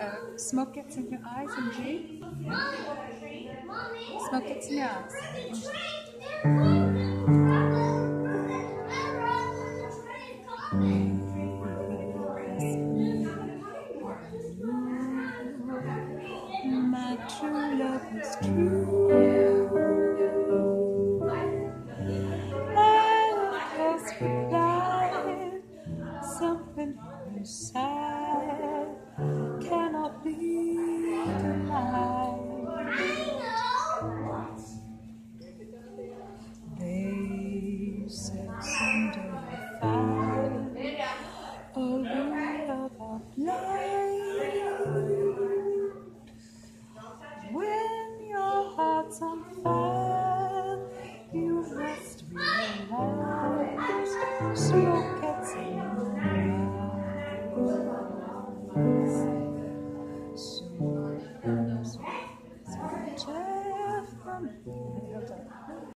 Smoke gets in your eyes and G. Smoke gets in your eyes. My true love is true. I just replied something inside cannot be denied. They said someday we'll find a real love of life. When your heart's on fire, you must realize smoke gets in your eyes. So, Jeff from